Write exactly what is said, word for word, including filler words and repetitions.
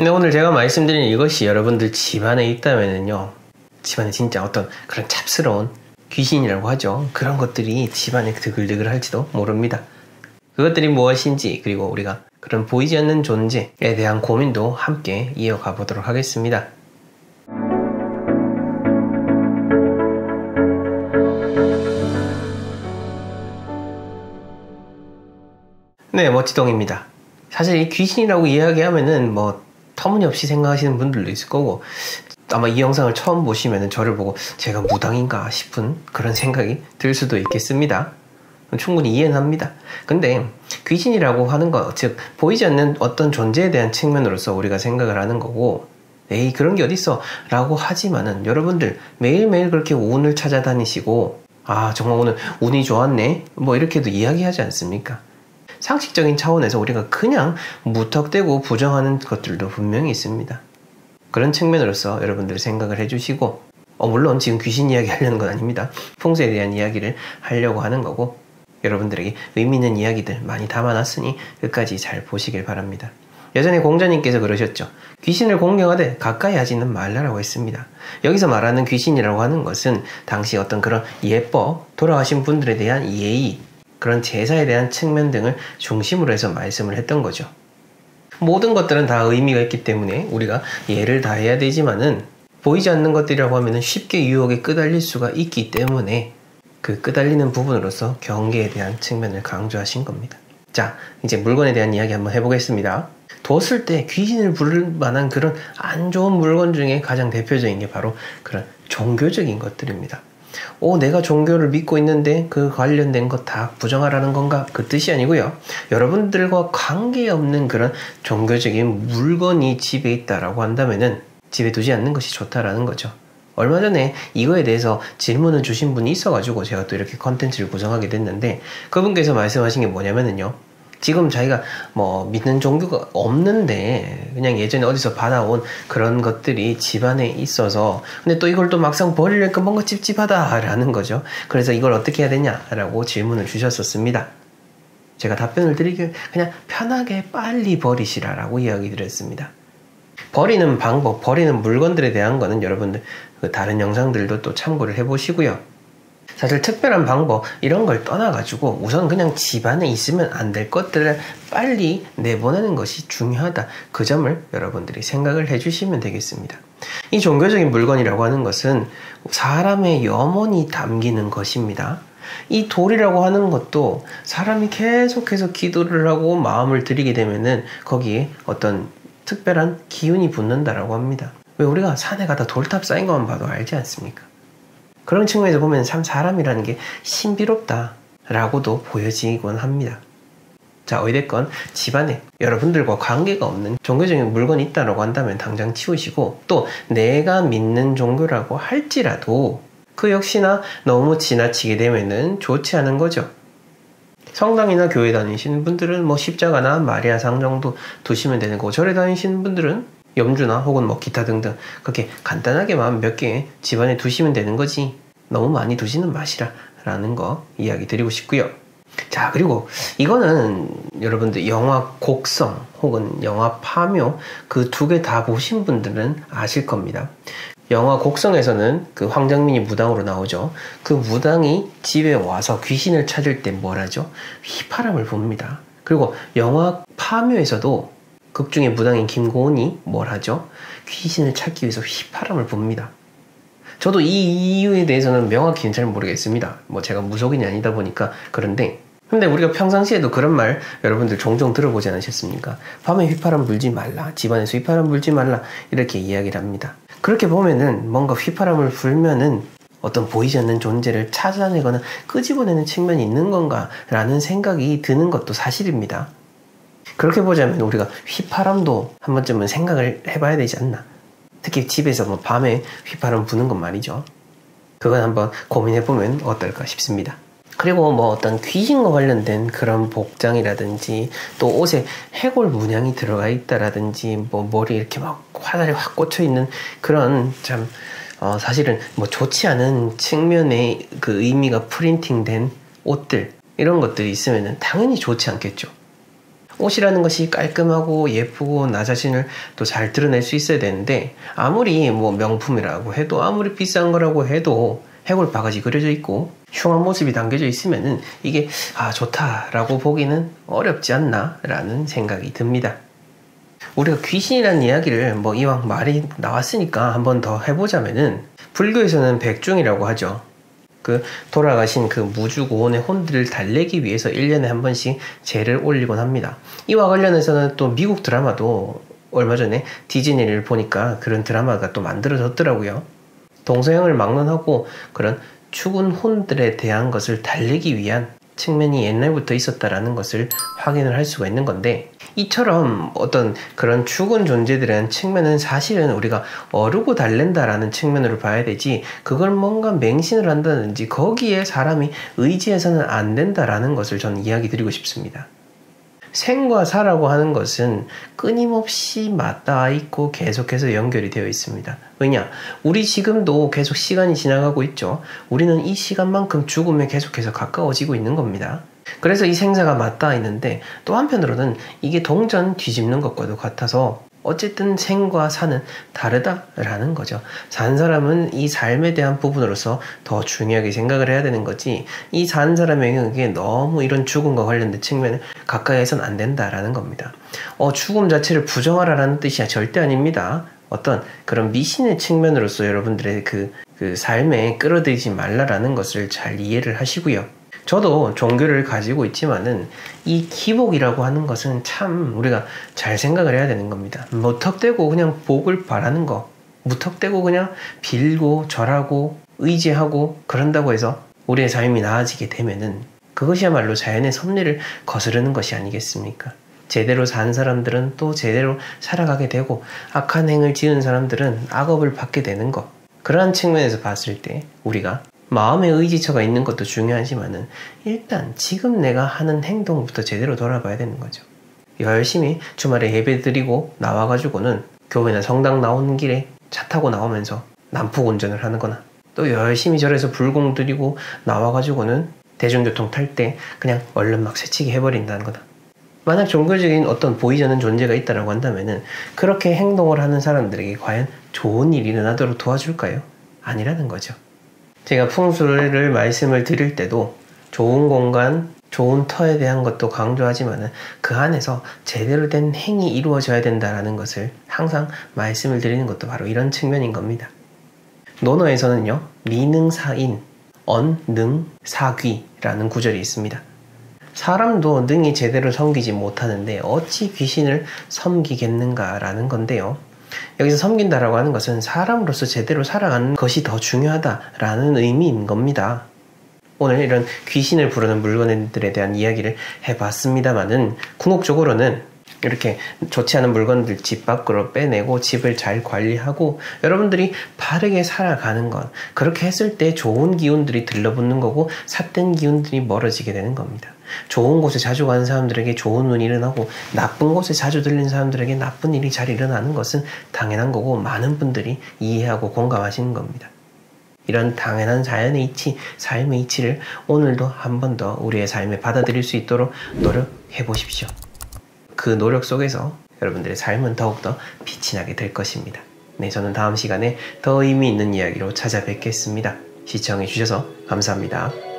근데 오늘 제가 말씀드린 이것이 여러분들 집안에 있다면은요, 집안에 진짜 어떤 그런 찹스러운 귀신이라고 하죠. 그런 것들이 집안에 드글드글 할지도 모릅니다. 그것들이 무엇인지, 그리고 우리가 그런 보이지 않는 존재에 대한 고민도 함께 이어가 보도록 하겠습니다. 네, 멋지동입니다. 사실 이 귀신이라고 이야기하면은 뭐 터무니없이 생각하시는 분들도 있을 거고, 아마 이 영상을 처음 보시면은 저를 보고 제가 무당인가 싶은 그런 생각이 들 수도 있겠습니다. 충분히 이해는 합니다. 근데 귀신이라고 하는 것, 즉 보이지 않는 어떤 존재에 대한 측면으로서 우리가 생각을 하는 거고, 에이 그런 게 어딨어 라고 하지만은 여러분들 매일매일 그렇게 운을 찾아다니시고, 아 정말 오늘 운이 좋았네 뭐 이렇게도 이야기하지 않습니까? 상식적인 차원에서 우리가 그냥 무턱대고 부정하는 것들도 분명히 있습니다. 그런 측면으로서 여러분들 생각을 해주시고, 어, 물론 지금 귀신 이야기 하려는 건 아닙니다. 풍수에 대한 이야기를 하려고 하는 거고, 여러분들에게 의미 있는 이야기들 많이 담아놨으니 끝까지 잘 보시길 바랍니다. 예전에 공자님께서 그러셨죠. 귀신을 공경하되 가까이 하지는 말라라고 했습니다. 여기서 말하는 귀신이라고 하는 것은 당시 어떤 그런 예법, 돌아가신 분들에 대한 예의, 그런 제사에 대한 측면 등을 중심으로 해서 말씀을 했던 거죠. 모든 것들은 다 의미가 있기 때문에 우리가 예를 다해야 되지만은, 보이지 않는 것들이라고 하면 쉽게 유혹에 끄달릴 수가 있기 때문에 그 끄달리는 부분으로서 경계에 대한 측면을 강조하신 겁니다. 자, 이제 물건에 대한 이야기 한번 해보겠습니다. 뒀을 때 귀신을 부를 만한 그런 안 좋은 물건 중에 가장 대표적인 게 바로 그런 종교적인 것들입니다. 오, 내가 종교를 믿고 있는데 그 관련된 것 다 부정하라는 건가? 그 뜻이 아니고요. 여러분들과 관계없는 그런 종교적인 물건이 집에 있다라고 한다면은 집에 두지 않는 것이 좋다라는 거죠. 얼마 전에 이거에 대해서 질문을 주신 분이 있어가지고 제가 또 이렇게 컨텐츠를 구성하게 됐는데, 그분께서 말씀하신 게 뭐냐면은요, 지금 자기가 뭐 믿는 종교가 없는데 그냥 예전에 어디서 받아온 그런 것들이 집안에 있어서, 근데 또 이걸 또 막상 버리려니까 뭔가 찝찝하다 라는 거죠. 그래서 이걸 어떻게 해야 되냐라고 질문을 주셨었습니다. 제가 답변을 드리길 그냥 편하게 빨리 버리시라 라고 이야기 드렸습니다. 버리는 방법, 버리는 물건들에 대한 거는 여러분들 그 다른 영상들도 또 참고를 해보시고요. 사실 특별한 방법 이런 걸 떠나가지고 우선 그냥 집안에 있으면 안 될 것들을 빨리 내보내는 것이 중요하다. 그 점을 여러분들이 생각을 해주시면 되겠습니다. 이 종교적인 물건이라고 하는 것은 사람의 염원이 담기는 것입니다. 이 돌이라고 하는 것도 사람이 계속해서 기도를 하고 마음을 들이게 되면은 거기에 어떤 특별한 기운이 붙는다라고 합니다. 왜 우리가 산에 가다 돌탑 쌓인 것만 봐도 알지 않습니까? 그런 측면에서 보면 참 사람이라는 게 신비롭다라고도 보여지곤 합니다. 자, 어찌됐건 집안에 여러분들과 관계가 없는 종교적인 물건이 있다고 한다면 당장 치우시고, 또 내가 믿는 종교라고 할지라도 그 역시나 너무 지나치게 되면은 좋지 않은 거죠. 성당이나 교회 다니시는 분들은 뭐 십자가나 마리아상 정도 두시면 되는 거고, 절에 다니시는 분들은 염주나 혹은 뭐 기타 등등 그렇게 간단하게만 몇 개 집안에 두시면 되는 거지, 너무 많이 두시는 마시라 라는 거 이야기 드리고 싶고요. 자, 그리고 이거는 여러분들 영화 곡성 혹은 영화 파묘 그 두 개 다 보신 분들은 아실 겁니다. 영화 곡성에서는 그 황정민이 무당으로 나오죠. 그 무당이 집에 와서 귀신을 찾을 때 뭘 하죠? 휘파람을 붑니다. 그리고 영화 파묘에서도 극중의 무당인 김고은이 뭘 하죠? 귀신을 찾기 위해서 휘파람을 붑니다. 저도 이 이유에 대해서는 명확히는 잘 모르겠습니다. 뭐 제가 무속인이 아니다 보니까 그런데, 근데 우리가 평상시에도 그런 말 여러분들 종종 들어보지 않으셨습니까? 밤에 휘파람 불지 말라, 집안에서 휘파람 불지 말라, 이렇게 이야기를 합니다. 그렇게 보면은 뭔가 휘파람을 불면은 어떤 보이지 않는 존재를 찾아내거나 끄집어내는 측면이 있는 건가 라는 생각이 드는 것도 사실입니다. 그렇게 보자면 우리가 휘파람도 한 번쯤은 생각을 해봐야 되지 않나. 특히 집에서 뭐 밤에 휘파람 부는 건 말이죠. 그건 한번 고민해보면 어떨까 싶습니다. 그리고 뭐 어떤 귀신과 관련된 그런 복장이라든지, 또 옷에 해골 문양이 들어가 있다라든지, 뭐 머리에 이렇게 막 화살이 확 꽂혀 있는 그런 참 어 사실은 뭐 좋지 않은 측면의 그 의미가 프린팅된 옷들, 이런 것들이 있으면은 당연히 좋지 않겠죠. 옷이라는 것이 깔끔하고 예쁘고 나 자신을 또 잘 드러낼 수 있어야 되는데, 아무리 뭐 명품이라고 해도, 아무리 비싼 거라고 해도 해골 바가지 그려져 있고 흉한 모습이 담겨져 있으면은 이게 아 좋다라고 보기는 어렵지 않나 라는 생각이 듭니다. 우리가 귀신이라는 이야기를 뭐 이왕 말이 나왔으니까 한번 더 해보자면은, 불교에서는 백중이라고 하죠. 그 돌아가신 그 무주고혼의 혼들을 달래기 위해서 일 년에 한 번씩 제를 올리곤 합니다. 이와 관련해서는 또 미국 드라마도 얼마 전에 디즈니를 보니까 그런 드라마가 또 만들어졌더라고요. 동서양을 막론하고 그런 죽은 혼들에 대한 것을 달래기 위한 측면이 옛날부터 있었다라는 것을 확인을 할 수가 있는 건데, 이처럼 어떤 그런 죽은 존재들에 대한 측면은 사실은 우리가 어르고 달랜다라는 측면으로 봐야 되지, 그걸 뭔가 맹신을 한다든지 거기에 사람이 의지해서는 안 된다라는 것을 저는 이야기 드리고 싶습니다. 생과 사라고 하는 것은 끊임없이 맞닿아 있고 계속해서 연결이 되어 있습니다. 왜냐? 우리 지금도 계속 시간이 지나가고 있죠. 우리는 이 시간만큼 죽음에 계속해서 가까워지고 있는 겁니다. 그래서 이 생사가 맞닿아 있는데, 또 한편으로는 이게 동전 뒤집는 것과도 같아서 어쨌든 생과 사는 다르다라는 거죠. 산 사람은 이 삶에 대한 부분으로서 더 중요하게 생각을 해야 되는 거지, 이 산 사람에게 너무 이런 죽음과 관련된 측면을 가까이 해서는 안 된다라는 겁니다. 어, 죽음 자체를 부정하라라는 뜻이 절대 아닙니다. 어떤 그런 미신의 측면으로서 여러분들의 그, 그 삶에 끌어들이지 말라라는 것을 잘 이해를 하시고요. 저도 종교를 가지고 있지만은 이 기복이라고 하는 것은 참 우리가 잘 생각을 해야 되는 겁니다. 무턱대고 그냥 복을 바라는 거, 무턱대고 그냥 빌고 절하고 의지하고 그런다고 해서 우리의 삶이 나아지게 되면은 그것이야말로 자연의 섭리를 거스르는 것이 아니겠습니까? 제대로 산 사람들은 또 제대로 살아가게 되고, 악한 행을 지은 사람들은 악업을 받게 되는 것. 그러한 측면에서 봤을 때 우리가 마음의 의지처가 있는 것도 중요하지만은 일단 지금 내가 하는 행동부터 제대로 돌아봐야 되는 거죠. 열심히 주말에 예배 드리고 나와가지고는 교회나 성당 나오는 길에 차 타고 나오면서 난폭 운전을 하는거나, 또 열심히 절에서 불공 드리고 나와가지고는 대중교통 탈 때 그냥 얼른 막 새치기 해버린다는 거다. 만약 종교적인 어떤 보이지 않는 존재가 있다고 한다면은 그렇게 행동을 하는 사람들에게 과연 좋은 일이 일어나도록 도와줄까요? 아니라는 거죠. 제가 풍수를 말씀을 드릴 때도 좋은 공간, 좋은 터에 대한 것도 강조하지만은 그 안에서 제대로 된 행이 이루어져야 된다는 것을 항상 말씀을 드리는 것도 바로 이런 측면인 겁니다. 논어에서는요, 미능사인, 언능사귀라는 구절이 있습니다. 사람도 능히 제대로 섬기지 못하는데 어찌 귀신을 섬기겠는가라는 건데요. 여기서 섬긴다라고 하는 것은 사람으로서 제대로 살아가는 것이 더 중요하다라는 의미인 겁니다. 오늘 이런 귀신을 부르는 물건들에 대한 이야기를 해봤습니다만은, 궁극적으로는 이렇게 좋지 않은 물건들 집 밖으로 빼내고 집을 잘 관리하고 여러분들이 바르게 살아가는 것, 그렇게 했을 때 좋은 기운들이 들러붙는 거고 삿된 기운들이 멀어지게 되는 겁니다. 좋은 곳에 자주 가는 사람들에게 좋은 운이 일어나고, 나쁜 곳에 자주 들리는 사람들에게 나쁜 일이 잘 일어나는 것은 당연한 거고, 많은 분들이 이해하고 공감하시는 겁니다. 이런 당연한 자연의 이치, 삶의 이치를 오늘도 한 번 더 우리의 삶에 받아들일 수 있도록 노력해 보십시오. 그 노력 속에서 여러분들의 삶은 더욱더 빛이 나게 될 것입니다. 네, 저는 다음 시간에 더 의미 있는 이야기로 찾아뵙겠습니다. 시청해 주셔서 감사합니다.